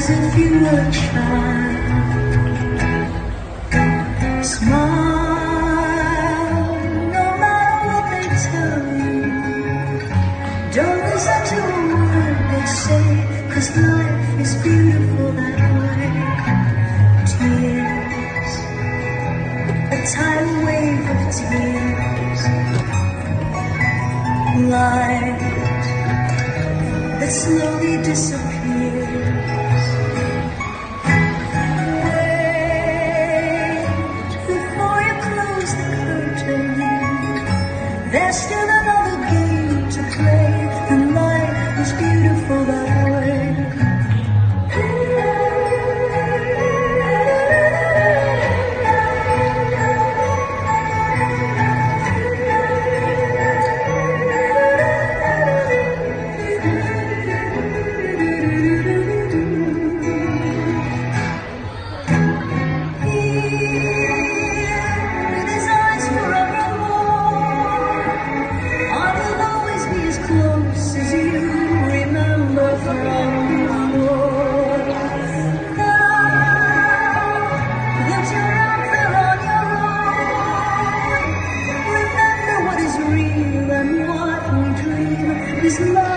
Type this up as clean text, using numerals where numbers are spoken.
as if you were a child. Smile, no matter what they tell you. Don't listen to a word they say, 'cause life is beautiful that way. Tears, a tidal wave of tears. Light that slowly disappears. Wait before you close the curtain. There's still another game to play, and life is beautiful that way. This love